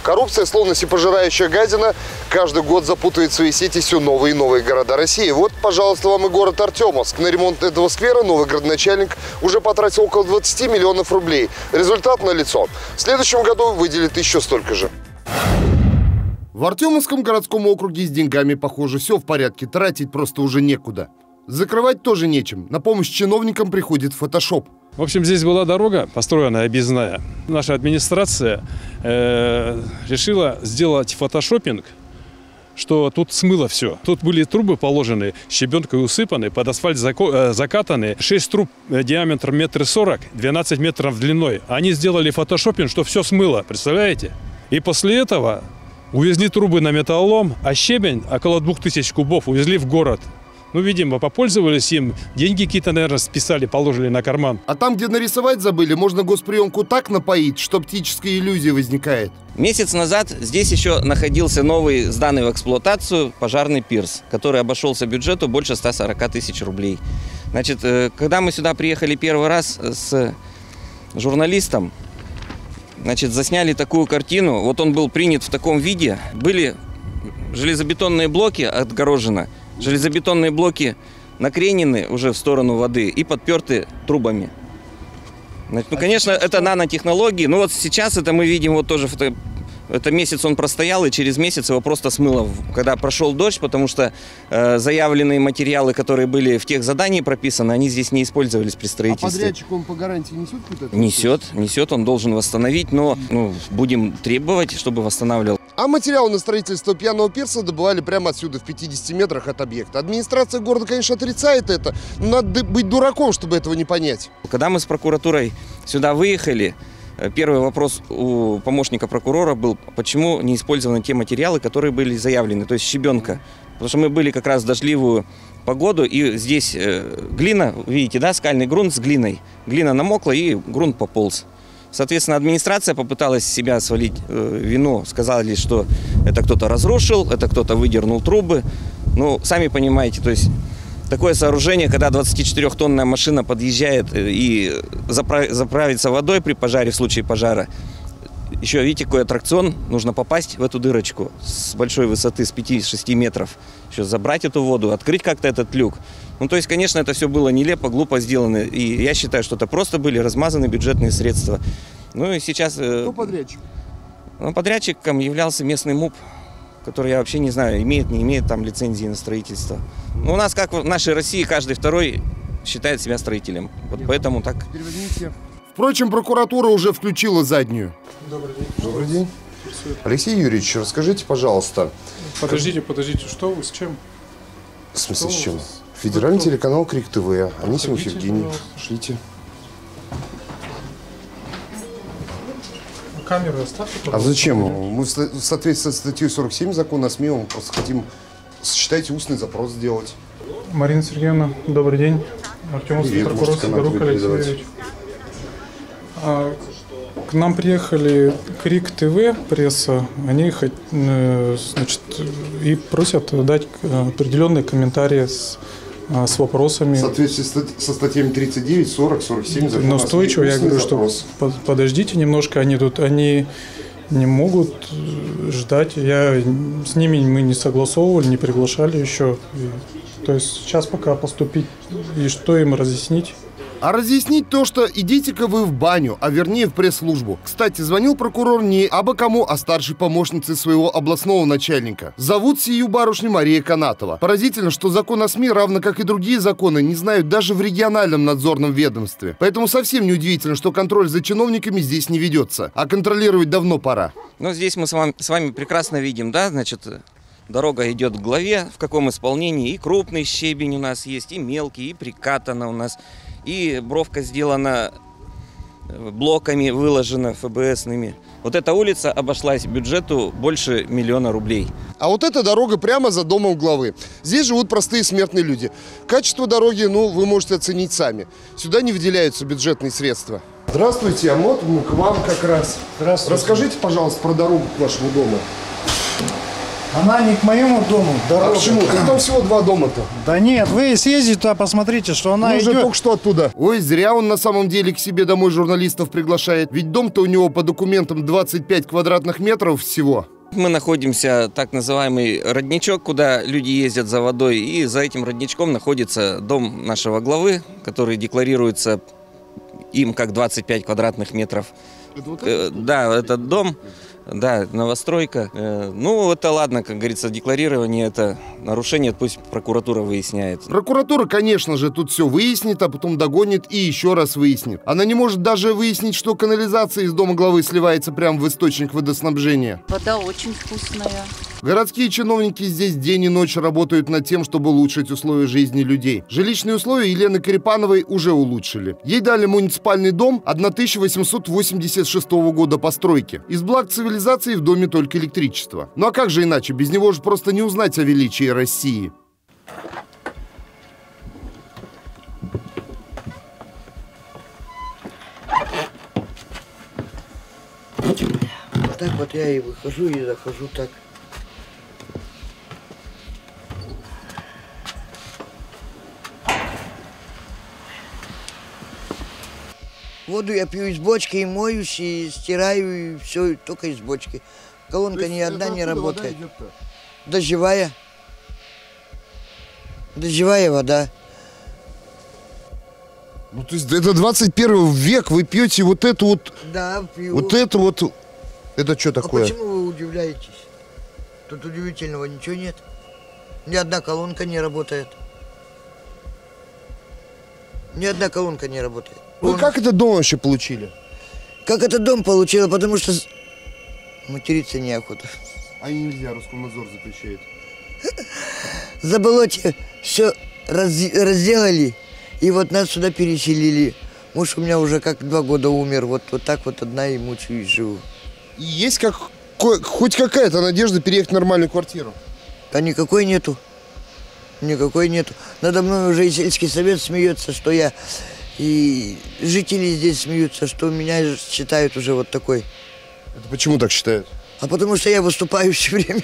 Коррупция, словно всепожирающая гадина, каждый год запутывает в свои сети все новые и новые города России. Вот, пожалуйста, вам и город Артемовск. На ремонт этого сквера новый градоначальник уже потратил около 20 миллионов рублей. Результат налицо. В следующем году выделит еще столько же. В Артемовском городском округе с деньгами, похоже, все в порядке. Тратить просто уже некуда. Закрывать тоже нечем. На помощь чиновникам приходит фотошоп. В общем, здесь была дорога, построенная объездная. Наша администрация решила сделать фотошопинг, что тут смыло все. Тут были трубы положены, щебенкой усыпаны, под асфальт закатаны. 6 труб диаметром 1,40 м, 12 метров длиной. Они сделали фотошопинг, что все смыло, представляете? И после этого увезли трубы на металлолом, а щебень, около 2000 кубов, увезли в город. Ну, видимо, попользовались им, деньги какие-то, наверное, списали, положили на карман. А там, где нарисовать забыли, можно госприемку так напоить, что оптическая иллюзия возникает. Месяц назад здесь еще находился новый, сданный в эксплуатацию пожарный пирс, который обошелся бюджету больше 140 тысяч рублей. Значит, когда мы сюда приехали первый раз с журналистом, значит, засняли такую картину. Вот он был принят в таком виде. Были железобетонные блоки отгорожены. Железобетонные блоки накренены уже в сторону воды и подперты трубами. Значит, ну, конечно, это нанотехнологии. Но вот сейчас это мы видим, вот тоже это месяц он простоял, и через месяц его просто смыло, когда прошел дождь, потому что заявленные материалы, которые были в тех задании прописаны, они здесь не использовались при строительстве. А подрядчик он по гарантии несет какую-то? Несет, он должен восстановить, но будем требовать, чтобы восстанавливал. А материалы на строительство пьяного пирса добывали прямо отсюда, в 50 метрах от объекта. Администрация города, конечно, отрицает это, но надо быть дураком, чтобы этого не понять. Когда мы с прокуратурой сюда выехали, первый вопрос у помощника прокурора был, почему не использованы те материалы, которые были заявлены, то есть щебенка. Потому что мы были как раз в дождливую погоду, и здесь глина, видите, да, скальный грунт с глиной. Глина намокла, и грунт пополз. Соответственно, администрация попыталась с себя свалить вину, сказали, что это кто-то разрушил, это кто-то выдернул трубы. Ну, сами понимаете, то есть такое сооружение, когда 24-тонная машина подъезжает и заправится водой при пожаре, в случае пожара. Еще, видите, какой аттракцион, нужно попасть в эту дырочку с большой высоты, с 5-6 метров. Еще забрать эту воду, открыть как-то этот люк. Ну, то есть, конечно, это все было нелепо, глупо сделано. И я считаю, что это просто были размазаны бюджетные средства. Ну и сейчас... Кто подрядчик? Ну, подрядчиком являлся местный МУП, который, я вообще не знаю, имеет, не имеет там лицензии на строительство. Ну, у нас, как в нашей России, каждый второй считает себя строителем. Вот поэтому так... Впрочем, прокуратура уже включила заднюю. Добрый день. Добрый день. Алексей Юрьевич, расскажите, пожалуйста. Подождите, что вы, с чем? В смысле, с чем? Федеральный телеканал Крик ТВ. Анисимов Евгений. Шлите. Камеру оставьте, А зачем? Мы в соответствии со статьей 47 закона о СМИ, мы просто хотим, считайте, устный запрос сделать. Марина Сергеевна, добрый день. Артемовский прокурор Сидорук Алексей Юрьевич. К нам приехали Крик ТВ, пресса, они значит, и просят дать определенные комментарии с вопросами. В соответствии со статьями 39, 40, 47 закона. Но устойчиво, я говорю, что подождите немножко, они не могут ждать. С ними мы не согласовывали, не приглашали еще. То есть сейчас пока поступить и что им разъяснить. А разъяснить то, что идите-ка вы в баню, а вернее в пресс-службу. Кстати, звонил прокурор не абы кому, а старшей помощнице своего областного начальника. Зовут сию барышню Мария Канатова. Поразительно, что закон о СМИ, равно как и другие законы, не знают даже в региональном надзорном ведомстве. Поэтому совсем неудивительно, что контроль за чиновниками здесь не ведется. А контролировать давно пора. Ну, здесь мы с вами прекрасно видим, да, значит... Дорога идет к главе, в каком исполнении. И крупный щебень у нас есть, и мелкий, и прикатана у нас. И бровка сделана блоками, выложена ФБСными. Вот эта улица обошлась бюджету больше 1 000 000 рублей. А вот эта дорога прямо за домом главы. Здесь живут простые смертные люди. Качество дороги, вы можете оценить сами. Сюда не выделяются бюджетные средства. Здравствуйте, а вот мы к вам как раз. Здравствуйте. Расскажите, пожалуйста, про дорогу к вашему дому. Она не к моему дому, дорога. А почему? Там всего 2 дома-то. Да нет, вы съездите туда, посмотрите, что она Мы уже идет. только что оттуда. Ой, зря он на самом деле к себе домой журналистов приглашает. Ведь дом-то у него по документам 25 квадратных метров всего. Мы находимся, так называемый родничок, куда люди ездят за водой, и за этим родничком находится дом нашего главы, который декларируется им как 25 квадратных метров. Это вот Да, этот дом, да, новостройка. Ну, это ладно, как говорится, декларирование, это нарушение, пусть прокуратура выясняет. Прокуратура, конечно же, тут все выяснит, а потом догонит и еще раз выяснит. Она не может даже выяснить, что канализация из дома главы сливается прямо в источник водоснабжения. Вода очень вкусная. Городские чиновники здесь день и ночь работают над тем, чтобы улучшить условия жизни людей. Жилищные условия Елены Карипановой уже улучшили. Ей дали муниципальный дом 1886 года постройки. Из благ цивилизации в доме только электричество. Ну а как же иначе? Без него же просто не узнать о величии России. Так вот я и выхожу, и захожу так. Воду я пью из бочки, и моюсь, и стираю, и все только из бочки. Колонка ни одна не работает. Дождевая. Дождевая вода. Ну, то есть это 21 век, вы пьете вот эту вот... Да, пью. Вот это вот... Это что такое? А почему вы удивляетесь? Тут удивительного ничего нет. Ни одна колонка не работает. Ни одна колонка не работает. Вы как этот дом вообще получили? Как этот дом получила? Потому что материться неохота. А и нельзя, Роскомнадзор запрещает. За болоте все разделали, и вот нас сюда переселили. Муж у меня уже как 2 года умер, вот так вот одна и мучаюсь, живу. И есть хоть какая-то надежда переехать в нормальную квартиру? Да никакой нету. Никакой нету. Надо мной уже и сельский совет смеется, что я... И жители здесь смеются, что меня считают уже вот такой. Это почему так считают? А потому что я выступаю все время.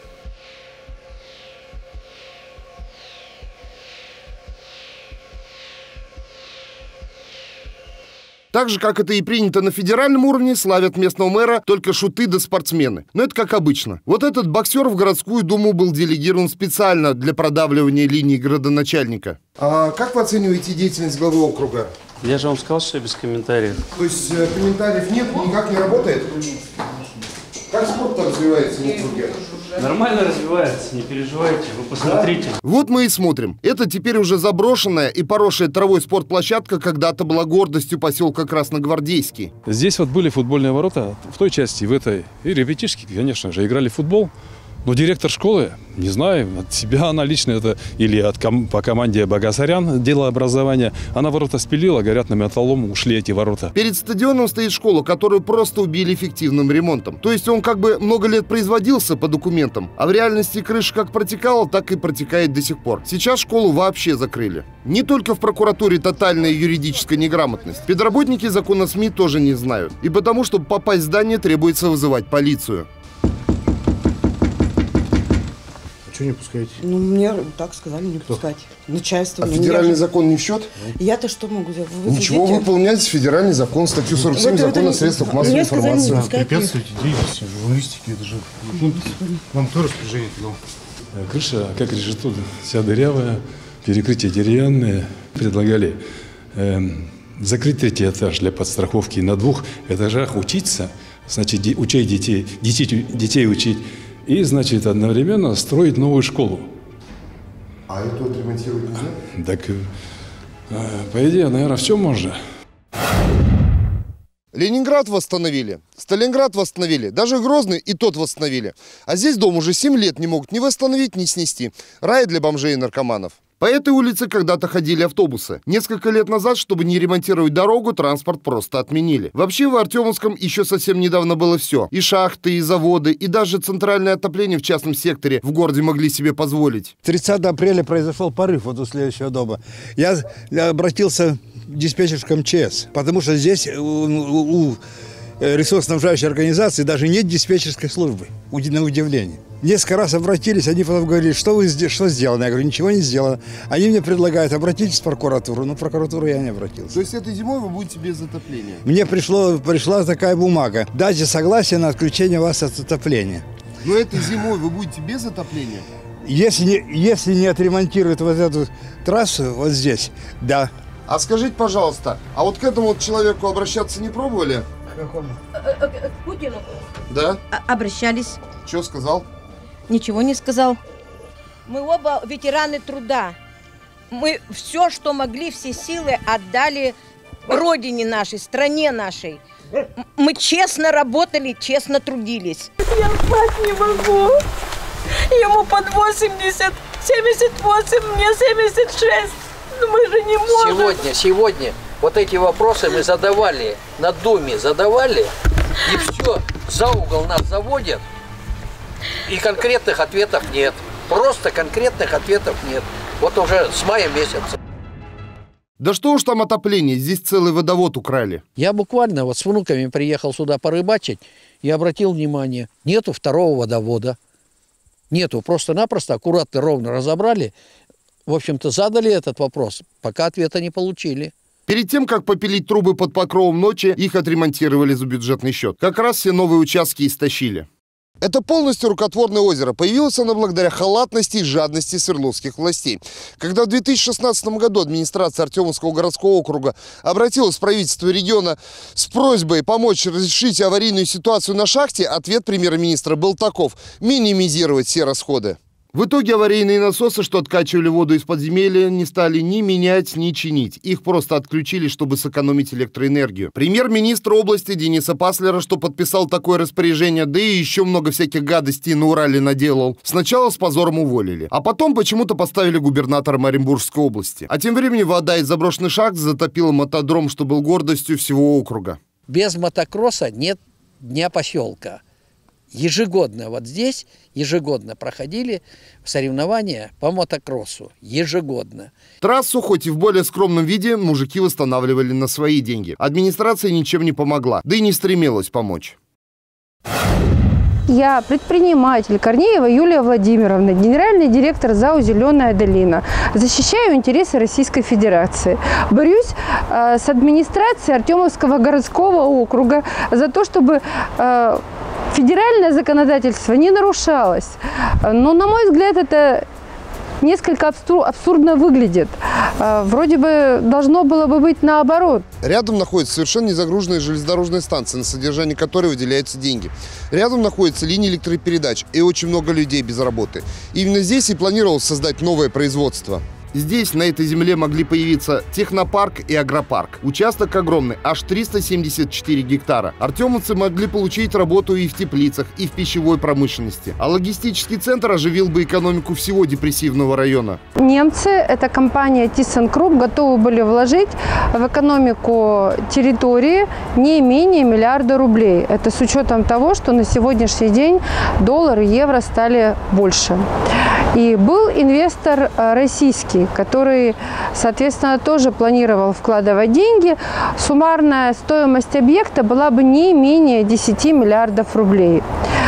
Так же, как это и принято на федеральном уровне, славят местного мэра только шуты да спортсмены. Но это как обычно. Вот этот боксер в городскую думу был делегирован специально для продавливания линии градоначальника. А как вы оцениваете деятельность главы округа? Я же вам сказал, что я без комментариев. То есть комментариев нет, никак не работает? Как спорт-то развивается в округе? Нормально развивается, не переживайте, вы посмотрите. Вот мы и смотрим. Это теперь уже заброшенная и поросшая травой спортплощадка когда-то была гордостью поселка Красногвардейский. Здесь вот были футбольные ворота, в той части, и в этой. И ребятишки, конечно же, играли в футбол. Но директор школы, не знаю, от себя она лично это, или по команде Богасарян, дело образования, она ворота спилила, говорят, на металлолом ушли эти ворота. Перед стадионом стоит школа, которую просто убили эффективным ремонтом. То есть он как бы много лет производился по документам, а в реальности крыша как протекала, так и протекает до сих пор. Сейчас школу вообще закрыли. Не только в прокуратуре тотальная юридическая неграмотность. Педработники закона СМИ тоже не знают. И потому, чтобы попасть в здание, требуется вызывать полицию. Чего не пускаете? Ну, мне так сказали не пускать. Начальство. А ну, федеральный я же- закон не в счет? Я-то что могу сделать? Вы Ничего, сидите? выполняйте федеральный закон, статью 47 Вот это закона о не- средствах массовой мне сказали, информации. не пускать. Препятствуете деятельности журналистики, это же... Вам кто распоряжение дал? Крыша, как решит тут, вся дырявая, перекрытие деревянное. Предлагали закрыть 3-й этаж для подстраховки, на 2 этажах учиться, значит, учить детей учить, и, значит, одновременно строить новую школу. А эту отремонтировать нельзя? Так, по идее, наверное, все можно. Ленинград восстановили, Сталинград восстановили, даже Грозный и тот восстановили. А здесь дом уже 7 лет не могут ни восстановить, ни снести. Рай для бомжей и наркоманов. По этой улице когда-то ходили автобусы. Несколько лет назад, чтобы не ремонтировать дорогу, транспорт просто отменили. Вообще в Артемовском еще совсем недавно было все. И шахты, и заводы, и даже центральное отопление в частном секторе в городе могли себе позволить. 30 апреля произошел порыв вот у следующего дома. Я обратился в диспетчерском МЧС, потому что здесь у ресурсоснабжающей организации даже нет диспетчерской службы, на удивление. Несколько раз обратились, они потом говорили, что сделано? Я говорю, ничего не сделано. Они мне предлагают, обратитесь в прокуратуру. Но в прокуратуру я не обратился. То есть этой зимой вы будете без отопления? Мне пришла такая бумага. Дайте согласие на отключение вас от отопления. Но этой зимой вы будете без отопления? Если не отремонтируют вот эту трассу вот здесь, да. А скажите, пожалуйста, а вот к этому вот человеку обращаться не пробовали? К какому? К Путину. Да? Обращались. Что сказал? Ничего не сказал. Мы оба ветераны труда. Мы все, что могли, все силы отдали родине нашей, стране нашей. Мы честно работали, честно трудились. Я спать не могу. Ему под 80, 78, мне 76. Но мы же не можем. Сегодня вот эти вопросы мы задавали, на Думе задавали, и все, за угол нас заводят, и конкретных ответов нет. Просто конкретных ответов нет. Вот уже с мая месяца. Да что уж там отопление, здесь целый водовод украли. Я буквально вот с внуками приехал сюда порыбачить и обратил внимание, нету второго водовода. Нету, просто-напросто аккуратно, ровно разобрали. В общем-то, задали этот вопрос, пока ответа не получили. Перед тем, как попилить трубы под покровом ночи, их отремонтировали за бюджетный счет. Как раз все новые участки истощили. Это полностью рукотворное озеро. Появилось оно благодаря халатности и жадности свердловских властей. Когда в 2016 году администрация Артемовского городского округа обратилась в правительство региона с просьбой помочь разрешить аварийную ситуацию на шахте, ответ премьер-министра был таков – минимизировать все расходы. В итоге аварийные насосы, что откачивали воду из подземелья, не стали ни менять, ни чинить. Их просто отключили, чтобы сэкономить электроэнергию. Премьер-министр области Дениса Паслера, что подписал такое распоряжение, да и еще много всяких гадостей на Урале наделал, сначала с позором уволили. А потом почему-то поставили губернатором Оренбургской области. А тем временем вода из заброшенных шахт затопила мотодром, что был гордостью всего округа. Без мотокросса нет дня поселка. Ежегодно вот здесь, ежегодно проходили соревнования по мотокроссу. Ежегодно. Трассу, хоть и в более скромном виде, мужики восстанавливали на свои деньги. Администрация ничем не помогла, да и не стремилась помочь. Я предприниматель Корнеева Юлия Владимировна, генеральный директор ЗАО «Зеленая долина». Защищаю интересы Российской Федерации. Борюсь с администрацией Артемовского городского округа за то, чтобы федеральное законодательство не нарушалось. Но, на мой взгляд, это несколько абсурдно выглядит. Вроде бы должно было бы быть наоборот. Рядом находится совершенно незагруженная железнодорожная станция, на содержание которой выделяются деньги. Рядом находится линия электропередач и очень много людей без работы. Именно здесь и планировалось создать новое производство. Здесь, на этой земле, могли появиться технопарк и агропарк. Участок огромный, аж 374 гектара. Артемовцы могли получить работу и в теплицах, и в пищевой промышленности. А логистический центр оживил бы экономику всего депрессивного района. Немцы, это компания ThyssenKrupp, готовы были вложить в экономику территории не менее $1 миллиарда рублей. Это с учетом того, что на сегодняшний день доллар и евро стали больше. И был инвестор российский, который, соответственно, тоже планировал вкладывать деньги. Суммарная стоимость объекта была бы не менее 10 миллиардов рублей.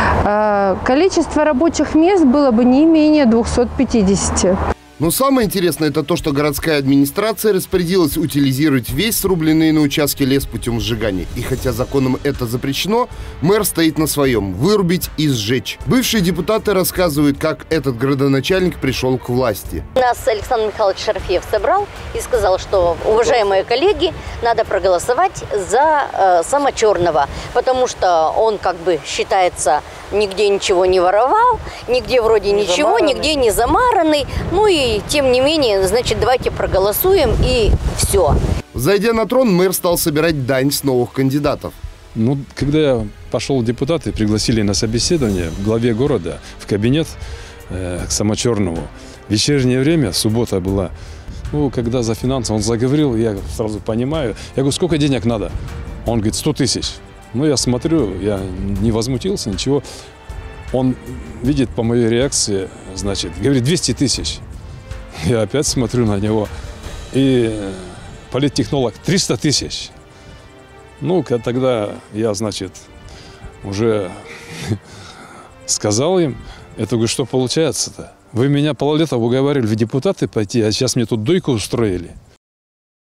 Количество рабочих мест было бы не менее 250. Но самое интересное это то, что городская администрация распорядилась утилизировать весь срубленный на участке лес путем сжигания. И хотя законом это запрещено, мэр стоит на своем – вырубить и сжечь. Бывшие депутаты рассказывают, как этот градоначальник пришел к власти. Нас Александр Михайлович Шарфеев собрал и сказал, что, уважаемые коллеги, надо проголосовать за Самочерного, потому что он как бы считается нигде ничего не воровал, нигде вроде ничего, нигде не замаранный. Ну и тем не менее, значит, давайте проголосуем и все. Зайдя на трон, мэр стал собирать дань с новых кандидатов. Ну, когда я пошел в депутаты, пригласили на собеседование в главе города, в кабинет к Самочерному. Вечернее время, суббота была. Ну, когда за финансы он заговорил, я сразу понимаю. Я говорю, сколько денег надо? Он говорит, 100 тысяч. Ну, я смотрю, я не возмутился, ничего. Он видит по моей реакции, значит, говорит, 200 тысяч. Я опять смотрю на него. И политтехнолог, 300 тысяч. Ну, тогда я, значит, уже сказал им, Это, говорю, что получается-то? Вы меня поллета уговаривали в депутаты пойти, а сейчас мне тут дойку устроили.